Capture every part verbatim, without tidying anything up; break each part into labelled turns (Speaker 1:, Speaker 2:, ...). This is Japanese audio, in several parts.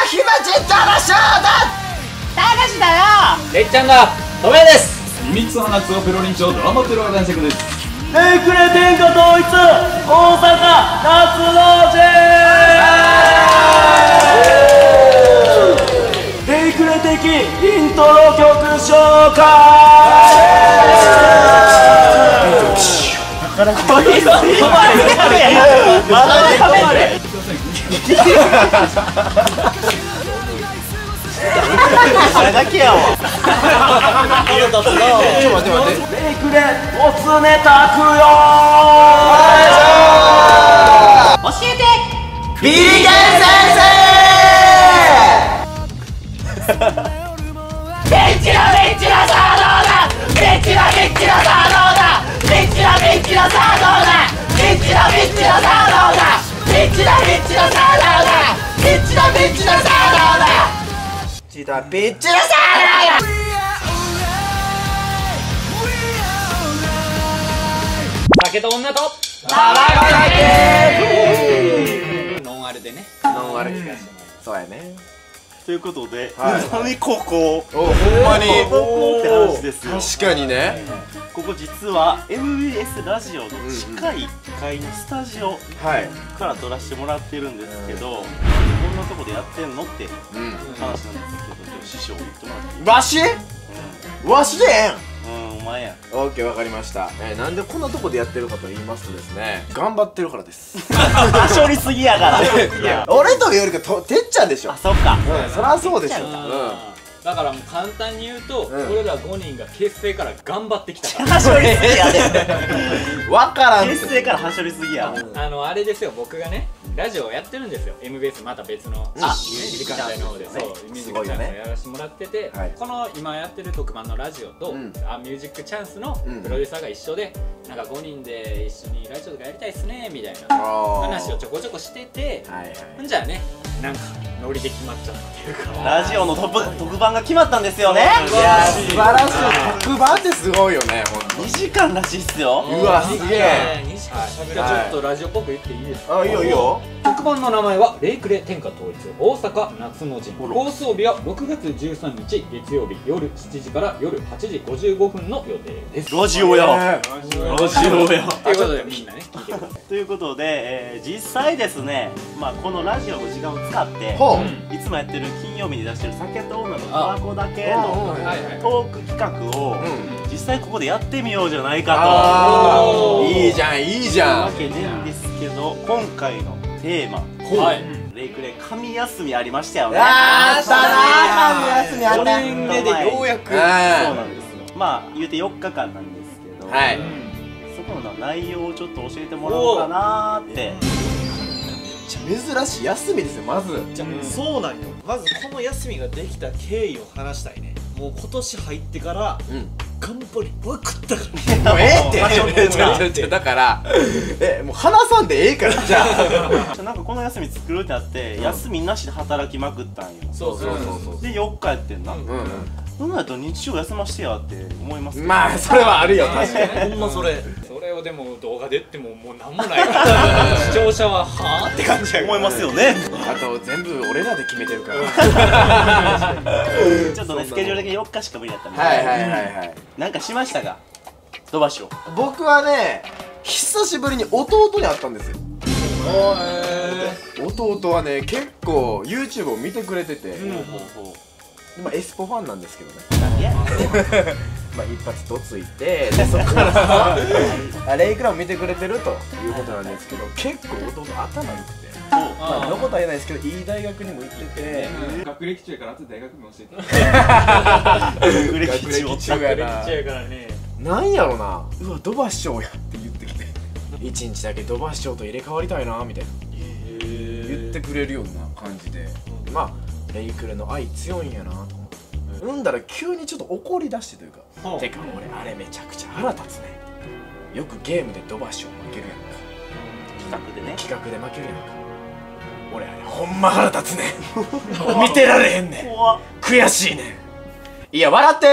Speaker 1: ひまちたらしょうだ。
Speaker 2: たかしだよ。
Speaker 3: れっちゃんだ。とめです。
Speaker 4: みみつの夏をペロリンチョドラマテロ男爵です。
Speaker 5: レイクレ天下統一大阪夏の陣。レイクレ的イントロ曲紹介。こいつ今まだ食べる。あれだけやわ。色とつの。ちょっと待って待って。レイクレおつねたくよ。
Speaker 2: 教えて。
Speaker 1: ビリケン先生。ベンチラベンチラさあどうだ。ベンチラベンチラさあどうだ。ベンチラベンチラさあどうだ。ベンチラベンチラさあどうだ。ベンチラベンチラさあどうだ。ベンチラベンチラさあどうだ。チラベンチラさあどうだ。
Speaker 3: 酒と女と
Speaker 1: タバコだけ。
Speaker 3: ノンアルでね。
Speaker 1: ノンアル聞かせてもらいます。そうやね。
Speaker 5: ということで、
Speaker 1: はい
Speaker 5: 何ここ
Speaker 1: お、ほんまに
Speaker 5: ここって話ですよ。
Speaker 1: 確かにね。
Speaker 5: ここ実は エムビーエス ラジオの近いいっかいのスタジオ
Speaker 1: はい。
Speaker 5: から撮らせてもらってるんですけど、こんなとこでやってんのって
Speaker 1: うん
Speaker 5: 話なんですけど、ちょっと師匠言ってもらっていい？
Speaker 1: わしわしでええん。
Speaker 5: うん、うん、お前や。
Speaker 1: オッケー、わかりました。えー、なんでこんなとこでやってるかと言いますとですね、頑張ってるからです。
Speaker 5: はしょりすぎやから。
Speaker 1: いや、俺というよりかとてっちゃんでしょ。
Speaker 5: あ、そっか。
Speaker 1: うん、そりゃそうでしょ。うん。
Speaker 3: だからもう簡単に言うと、
Speaker 1: うん
Speaker 3: 俺らごにんが結成から頑張ってきたから。
Speaker 5: はしょりすぎやで。
Speaker 1: わからんって。
Speaker 5: 結成からはしょりすぎや。
Speaker 3: あのあれですよ、僕がねラジオをやってるんですよ。 エムビーエス また別の
Speaker 1: あ
Speaker 3: 時間帯の方で、そうミュージックチャンスをやらせてもらってて、
Speaker 1: はい
Speaker 3: この今やってる特番のラジオと、
Speaker 1: うん
Speaker 3: あミュージックチャンスの
Speaker 1: うん
Speaker 3: プロデューサーが一緒で、なんかごにんで一緒にラジオとかやりたいっすねみたいな
Speaker 1: あー
Speaker 3: 話をちょこちょこしてて、
Speaker 1: はいはい。
Speaker 3: ほんじゃあね、なんかノリで決まっちゃったっていうか、
Speaker 5: ラジオのトップ特番が決まったんですよね。
Speaker 1: いやー、素晴らしい。特番ってすごいよね、ほんと。
Speaker 5: にじかんらしいっすよ。
Speaker 1: うわ、すげえ。
Speaker 3: にじかん喋じゃあちょっとラジオっぽく言っていいですか？
Speaker 1: あ、いいよいいよ。
Speaker 3: 特番の名前はレイクレ天下統一大阪夏の陣。放送日はろくがつじゅうさんにち月曜日夜しちじから夜はちじごじゅうごふんの予定です。
Speaker 5: ラジオや。
Speaker 1: ね
Speaker 5: ラジオや。
Speaker 3: ということでみんなね聞いてください。
Speaker 5: ということで、えー実際ですね、まあ、このラジオの時間を使って
Speaker 1: ほう。
Speaker 5: いつもやってる金曜日に出してる酒と女のタバコだけの
Speaker 1: うん
Speaker 3: はいはい。
Speaker 5: トーク企画を
Speaker 1: うん。
Speaker 5: 実際ここでやってみようじゃないか
Speaker 1: あ
Speaker 3: おー
Speaker 1: ー、いいじゃん、いいじ
Speaker 5: という
Speaker 1: ゃん。
Speaker 5: わけでですけど、今回のテーマ
Speaker 3: はい。
Speaker 5: レイクレ神休みありましたよね。
Speaker 1: あー、したなー、神休みあ
Speaker 5: ご
Speaker 1: った。
Speaker 5: ねんめでようやくそう
Speaker 1: あ
Speaker 5: なんですよ。まあ言うてよっかかんなんですけど、
Speaker 1: はい。
Speaker 5: そこの内容をちょっと教えてもらおうかなーって。
Speaker 1: 珍しい休みですよ、まず。
Speaker 6: じゃあ、そうなんよ。まずこの休みができた経緯を話したいね。もう今年入ってから
Speaker 1: うん。
Speaker 6: 頑張りまくったから
Speaker 1: もうええって
Speaker 5: 場所に
Speaker 1: ちょちょちょだからえもう話さんでええからじゃあ
Speaker 5: なんかこの休み作るってなって、
Speaker 1: うん
Speaker 5: 休みなしで働きまくったんよ。
Speaker 6: そうそうそう
Speaker 1: そう
Speaker 5: でよっかやってんな。
Speaker 1: うん
Speaker 5: そんなんやったら日曜休ましてやって思いますけど。
Speaker 1: まあそれはあるよ確かに
Speaker 6: ほんまそれ
Speaker 3: それをでも動画で言ってももうなんもないから視聴者ははぁって感じや
Speaker 5: 思いますよね。
Speaker 1: あと全部俺らで決めてるから
Speaker 5: ちょっとねスケジュール的によっかしか無理だったんで。
Speaker 1: はいはいはいはい
Speaker 5: なんかしましたが土橋を。
Speaker 1: 僕はね久しぶりに弟に会ったんですよ。弟はね結構 YouTube を見てくれてて、
Speaker 5: ほうほうほう。
Speaker 1: 今エスポファンなんですけどね
Speaker 5: 何や。
Speaker 1: まあ一発とついてでそこからあレイクラも見てくれてるということなんですけど、結構弟頭良くて、まあどことは言えないですけどいい大学にも行ってて、
Speaker 4: 学歴中やから後で大学名教えて。
Speaker 5: 学歴中を。
Speaker 1: 中やな
Speaker 3: ちゃうからね。
Speaker 1: なんやろな、うわドバ師匠やって言ってきて一日だけドバ師匠と入れ替わりたいなみたいな言ってくれるような感じで、まあレイクレの愛強いんやなと思って、うんだら急にちょっと怒り出してというか、てか俺あれめちゃくちゃ腹立つね。よくゲームでドバ師匠負けるやんか、
Speaker 5: 企画でね。
Speaker 1: 企画で負けるやんか、俺あれほんま腹立つね見てられへんねん、
Speaker 5: 怖っ。
Speaker 1: 悔しいねん。いや笑って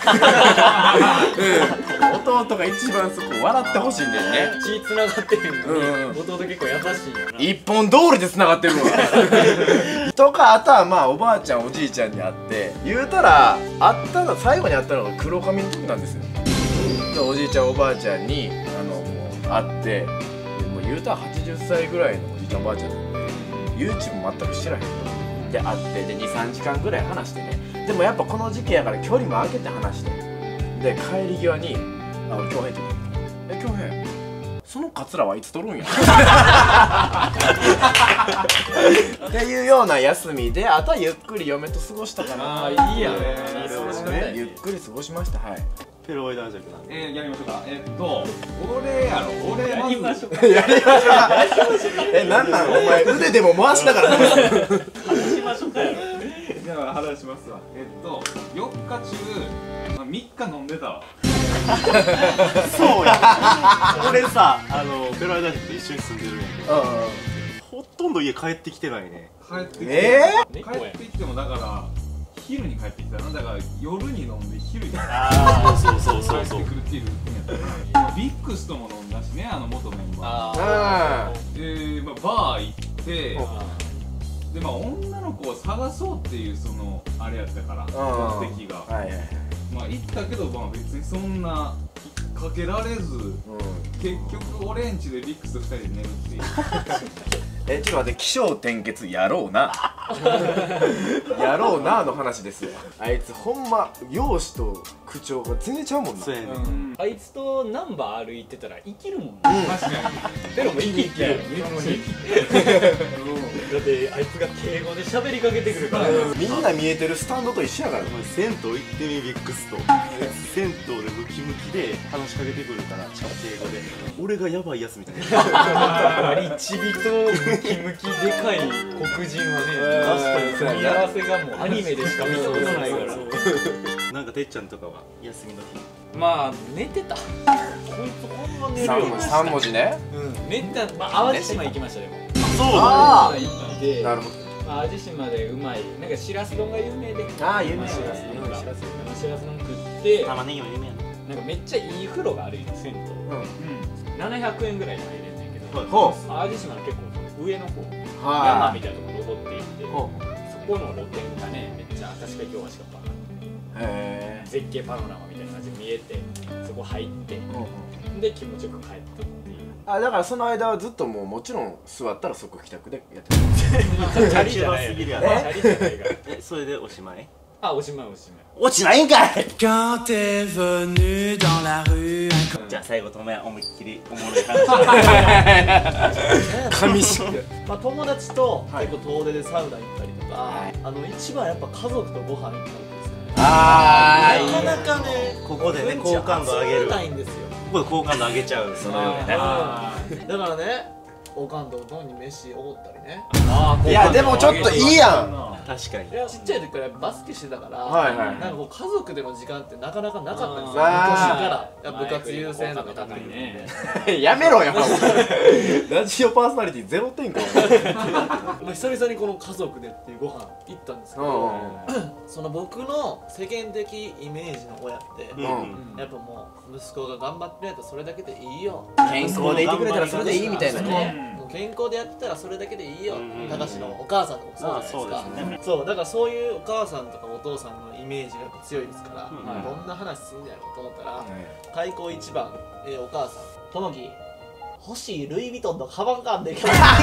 Speaker 1: うん弟が一番そこ笑ってほしいんだよね。
Speaker 3: 血つながってへんの
Speaker 1: うんうん
Speaker 3: に弟結構優しいんやな。
Speaker 1: 一本通りで繋がってるわとか、あとはまあおばあちゃんおじいちゃんに会って言うたら会ったの最後に会ったのが黒髪の時なんですよ。でおじいちゃんおばあちゃんにあのもう会って、もう言うたらはちじゅっさいぐらいのおじいちゃんおばあちゃんなんで YouTube 全く知らへんと。で会ってでにさんじかんぐらい話してね。でもやっぱこの時期やから距離も空けて話して、で帰り際に「あ俺恭平」って言って「え恭平そのカツラはいつ取るんや」っていうような休みで、あとはゆっくり嫁と過ごしたかな。
Speaker 3: ああいいやん、
Speaker 1: ね、ゆっくり過ごしました。はい。
Speaker 5: ペロイ男爵なんで
Speaker 4: えー、やりましょうか。えー、っと俺やろ俺
Speaker 3: やりましょうか。
Speaker 1: やりましょうか。え、なんなんお前腕でも回しながら
Speaker 3: 話しましょうかよ。
Speaker 4: じゃあ話しますわ。えっとよっか中、まあ、みっか飲んでたわ。
Speaker 5: そうや俺さ、あのペロイ男爵と一緒に住んでるんやけど、ほとんど家帰ってきてないね。
Speaker 4: 帰ってきて、
Speaker 1: え
Speaker 4: 帰ってきてもだから昼に帰ってきたら、だから夜に飲んで昼に帰
Speaker 5: ああそうそうそうそう
Speaker 4: ってくるっていうルーティンやったから、ビックスとも飲んだしね、あの元メンバー
Speaker 3: あ
Speaker 4: で、まあ、バー行ってで、まあ、女の子を探そうっていうそのあれやったから目的が、
Speaker 1: はいはいはい。
Speaker 4: まあ行ったけど、まあ別にそんな引っ掛けられず、結局俺んちでビックスとふたりで寝るっていう
Speaker 1: え、ちょっと待って、起承転結やろうなやろうなの話ですよ。あいつほんま容姿と口調が全然ちゃうもんな。
Speaker 5: そうやね、
Speaker 3: ーあいつとナンバー歩いてたら生きるもんね。
Speaker 4: 確かに
Speaker 3: ペロも生き生きやる。めっちゃ生きだってあいつが敬語で喋りかけてくるから。
Speaker 1: みんな見えてるスタンドと一緒やから。
Speaker 5: お前銭湯行ってみビックスと銭湯でムキムキで話しかけてくるからちゃんと敬語で俺がヤバいやつみたいな
Speaker 3: 割りちびとムキムキでかい黒人はね、確かに組み合わせがもうアニメでしか見たことないから。
Speaker 5: なんかてっちゃんとかは休みの日
Speaker 3: まあ寝てた。こいつほんま寝るよ。
Speaker 1: 三文字ね。
Speaker 3: うん、寝てた。まあ淡路島行きましたでも。
Speaker 5: そう
Speaker 1: あ
Speaker 3: 淡路島行って
Speaker 1: なるほ
Speaker 3: まあ淡路島でうまいなんかしらす丼が有名で。
Speaker 1: ああ有名
Speaker 3: しらす
Speaker 1: 有
Speaker 3: 丼が。
Speaker 1: 名しらす
Speaker 3: しらす丼食って、
Speaker 5: 玉ねぎも有名や
Speaker 3: なんかめっちゃいい風呂があるよ銭湯。ななひゃくえんぐらいで入れんねんけど。
Speaker 1: ほ
Speaker 3: 淡路島の結構上の方。
Speaker 1: う。は
Speaker 3: 山みたいなとこ登っていって、
Speaker 1: い。ほ
Speaker 3: そこの露天がねめっちゃ確か今日はしかった
Speaker 1: う。へえ。
Speaker 3: 絶景パノラマみたいな感じで見えて、そこ入ってで気持ちよく帰ったっていう。
Speaker 1: あ、だからその間はずっともうもちろん座ったら即帰宅でやってる。
Speaker 3: チャリじゃない
Speaker 5: すぎるや
Speaker 3: チ
Speaker 5: ろ
Speaker 3: ャリじゃないから。
Speaker 5: えそれでおしまい
Speaker 3: あ、おしまいおしまい。
Speaker 5: 落ちないんかい
Speaker 7: Quand t'es venu dans la rue
Speaker 5: じゃあ最後止め思いっきりおもろい話
Speaker 1: 神し
Speaker 6: まあ友達と
Speaker 1: はい
Speaker 6: 結構遠出でサウナ行ったりとか、あの一番やっぱ家族とご飯行ったんですかね。
Speaker 1: あー
Speaker 6: なかなかね
Speaker 5: ここでね好感度上げる
Speaker 6: 集めないんですよ。
Speaker 5: ここで好感度上げちゃうそのようね
Speaker 3: あ
Speaker 6: だからね好感度どんに飯おごったりね。
Speaker 3: あ
Speaker 1: いやでもちょっといいやん。
Speaker 5: 確かに
Speaker 6: いやちっちゃい時からバスケしてたから、
Speaker 1: はいはい
Speaker 6: なんかこう家族での時間ってなかなかなかったんですよ。昔
Speaker 1: あー
Speaker 6: からいや部活優先とかだったりね。
Speaker 1: やめろよ。ラジオパーソナリティゼロ点か。
Speaker 6: まあ久々にこの家族でっていうご飯行ったんですけ
Speaker 1: うん
Speaker 6: ど、その僕の世間的イメージの親って、
Speaker 5: うんうん
Speaker 6: やっぱもう息子が頑張ってくれたらそれだけでいいよ。
Speaker 1: 健康でいてくれたらそれでいいみたいなね。
Speaker 6: もう健康でやってたらそれだけでいいよ。
Speaker 5: うん
Speaker 6: 高志のお母さんとかもそうじゃないですか。
Speaker 5: まあそうですね
Speaker 6: そうだからそういうお母さんとかお父さんのイメージがやっぱ強いですから、
Speaker 5: うん
Speaker 6: どんな話すんねやろうと思ったら、開口一番、えーお母さんともき欲しいルイ・ヴィトンのカバンかんで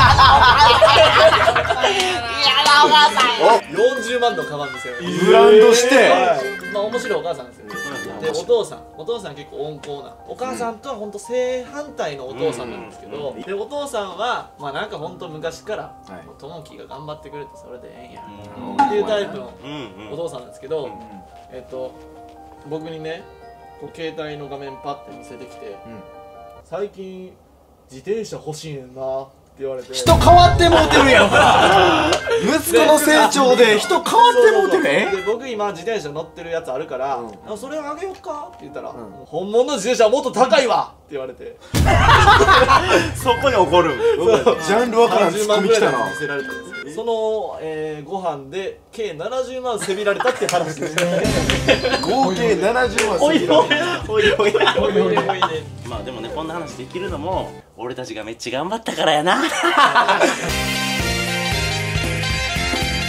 Speaker 6: よんじゅうまんのカバンですよ。
Speaker 1: ブランドして
Speaker 6: はいまあ面白いお母さんですよ。でお父さんお父さん結構温厚なお母さんとは本当正反対のお父さんなんですけど、でお父さんはまあなんか本当昔から
Speaker 1: はい
Speaker 6: ともきが頑張ってくれてそれでええんや
Speaker 5: うん
Speaker 6: っていうタイプの
Speaker 5: うんうん
Speaker 6: お父さんなんですけど、えっと僕にねこう携帯の画面パッて見せてきて、最近自転車欲しいねんなって言われて、
Speaker 1: 人変わってもうてるやん。息子の成長で人変わってもうてるえ。
Speaker 6: で僕今自転車乗ってるやつあるから、
Speaker 1: うん
Speaker 6: あそれあげようかって言ったら、
Speaker 1: ん
Speaker 6: もう本物の自転車はもっと高いわって言われて、
Speaker 5: そこに怒るん
Speaker 1: ジャンルわからんツッコミ来たな
Speaker 6: 見。せられたんですけど、その、えー、ご飯で計ななじゅうまんせびられたって話でした
Speaker 1: 合計ななじゅうまん
Speaker 6: おいおい
Speaker 5: おいおい
Speaker 3: おいおいおいね。
Speaker 5: まあでもねこんな話できるのも俺たちがめっちゃ頑張ったからやな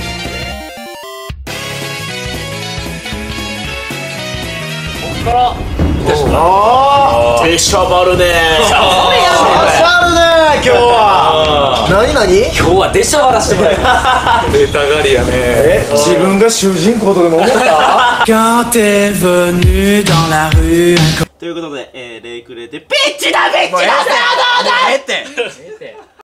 Speaker 3: ちから
Speaker 1: ああ出しゃばるね出しゃばるね今日は何何
Speaker 3: 今日は出しゃばらしてもらいます
Speaker 4: 出たがりやね
Speaker 1: え自分が主人公とでも思った
Speaker 7: Quand t'es venu dans la rue
Speaker 5: ということで、えー、レイクレで
Speaker 1: ピッチだピッチださあどうだえって